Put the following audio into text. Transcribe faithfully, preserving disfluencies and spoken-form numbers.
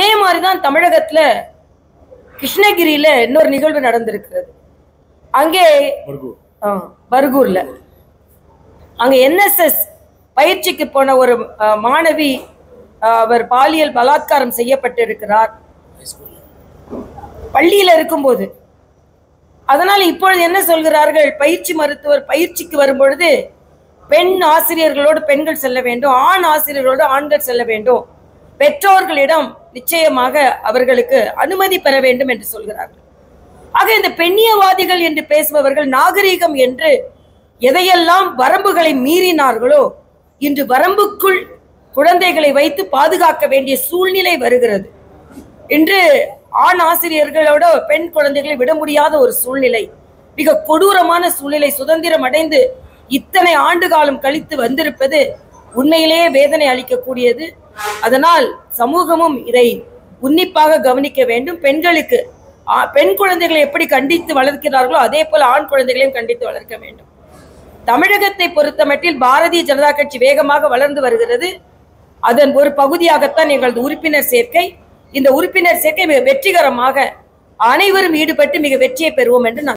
அதே மாதிரிதான் தமிழகத்துல கிருஷ்ணகிரியில இன்னொரு நிகழ்வு நடந்திருக்கிறது. அங்கே பர்கூர்ல அங்க என்எஸ்எஸ் பயிற்சிக்கு போன ஒரு மாணவி அவர் பாலியல் பலாத்காரம் செய்யப்பட்டிருக்கிறார் பள்ளியில இருக்கும்போது. அதனால இப்பொழுது என்ன சொல்கிறார்கள், பயிற்சி மருத்துவர் பயிற்சிக்கு வரும்பொழுது பெண் ஆசிரியர்களோடு பெண்கள் செல்ல வேண்டும், ஆண் ஆசிரியர்களோடு ஆண்கள் செல்ல வேண்டும், பெற்றோர்களிடம் நிச்சயமாக அவர்களுக்கு அனுமதி பெற வேண்டும் என்று சொல்கிறார்கள். ஆக இந்த பெண்ணியவாதிகள் என்று பேசுபவர்கள் நாகரீகம் என்று எதையெல்லாம் வரம்புகளை மீறினார்களோ இன்று வரம்புக்குள் குழந்தைகளை வைத்து பாதுகாக்க வேண்டிய சூழ்நிலை வருகிறது. இன்று ஆண் ஆசிரியர்களோட பெண் குழந்தைகளை விட முடியாத ஒரு சூழ்நிலை, மிக கொடூரமான சூழ்நிலை சுதந்திரம் அடைந்து இத்தனை ஆண்டு காலம் கழித்து வந்திருப்பது உண்மையிலேயே வேதனை அளிக்கக்கூடியது. அதனால் சமூகமும் இதை உன்னிப்பாக கவனிக்க வேண்டும். பெண்களுக்கு பெண் குழந்தைகளை எப்படி கண்டித்து வளர்க்கிறார்களோ அதே போல ஆண் குழந்தைகளையும் கண்டித்து வளர்க்க வேண்டும். தமிழகத்தை பொறுத்தமட்டில் பாரதிய ஜனதா கட்சி வேகமாக வளர்ந்து வருகிறது. அதன் ஒரு பகுதியாகத்தான் எங்களது உறுப்பினர் சேர்க்கை. இந்த உறுப்பினர் சேர்க்கை மிக வெற்றிகரமாக அனைவரும் ஈடுபட்டு மிக வெற்றியை பெறுவோம் என்று